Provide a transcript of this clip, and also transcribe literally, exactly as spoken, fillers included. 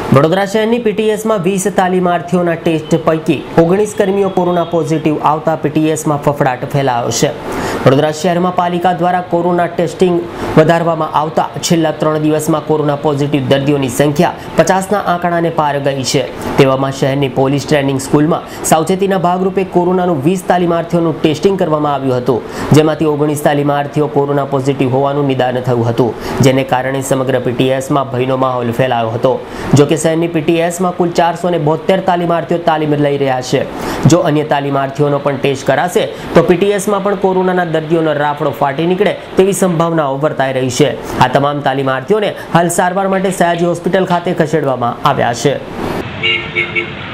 વડોદરા શહેરની પીટીએસમાં વીસ તાલીમાર્થીઓના ટેસ્ટ પૈકી ઓગણીસ કર્મીઓ કોરોના પોઝિટિવ આવતા પીટીએસમાં ફફડાટ ફેલાયો છે। વડોદરા શહેરમાં પાલિકા દ્વારા કોરોના ટેસ્ટિંગ વધારવામાં આવતા છેલ્લા ત્રણ દિવસમાં કોરોના પોઝિટિવ દર્દીઓની સંખ્યા પચાસના આંકડાને પાર ગઈ છે। તેવામાં શહેરની પોલીસ ટ્રેનિંગ સ્કૂલમાં સાવચેતીના ભાગરૂપે કોરોનાનું વીસ તાલીમાર્થીઓનું ટેસ્ટિંગ કરવામાં આવ્યું હતું, જેમાંથી ઓગણીસ તાલીમાર્થીઓ કોરોના પોઝિટિવ હોવાનું નિદાન થયું હતું, જેને કારણે સમગ્ર પીટીએસમાં ભયનો માહોલ ફેલાયો હતો। જો કે શહેરની પીટીએસમાં કુલ ચારસો ને બોતેર તાલીમાર્થીઓ તાલીમ લઈ રહ્યા છે। જો અન્ય તાલીમાર્થીઓનો પણ ટેસ્ટ કરાશે તો પીટીએસમાં પણ કોરોનાના દર્દીઓનો રાફડો ફાટી નીકળે તેવી સંભાવનાઓ વર્તાઈ રહી છે। આ તમામ તાલીમાર્થીઓને હાલ સારવાર માટે સયાજી હોસ્પિટલ ખાતે ખસેડવામાં આવ્યા છે।